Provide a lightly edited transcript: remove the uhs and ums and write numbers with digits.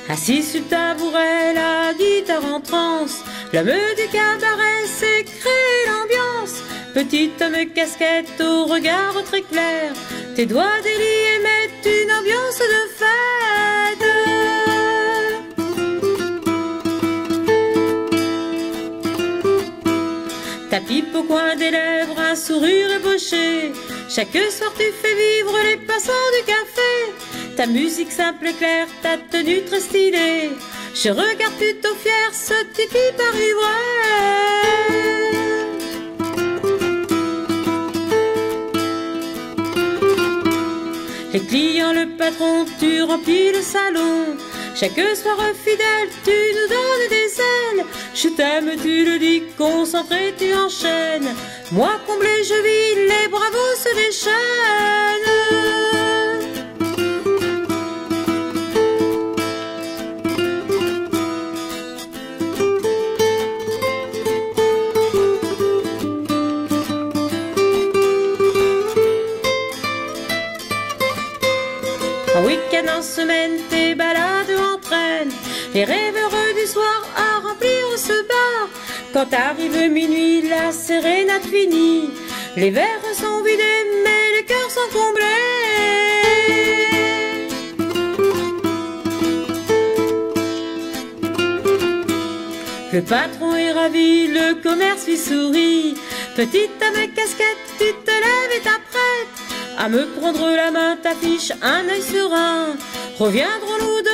Assis sur le tabouret, la guitare en transe, l'homme du cabaret s'est créé l'ambiance. Petite homme casquette au regard très clair, tes doigts déliés mettent une ambiance de fête. Ta pipe au coin des lèvres, un sourire ébauché, chaque soir tu fais vivre les passants du café. Ta musique simple et claire, ta tenue très stylée, je regarde plutôt fier ce petit type arrivé. Les clients, le patron, tu remplis le salon. Chaque soir fidèle, tu nous donnes des ailes. Je t'aime, tu le dis, concentré, tu enchaînes. Moi comblé, je vis, les bravos se déchaînent. En week-end, en semaine, tes balades entraînent les rêveurs du soir à remplir ce bar. Quand arrive minuit, la sérénade finie, les verres sont vidés, mais les cœurs sont comblés. Le patron est ravi, le commerce lui sourit. Petite à ma casquette, tu te lèves et t'apprêtes à me prendre la main, t'affiches un œil serein. Reviendrons-nous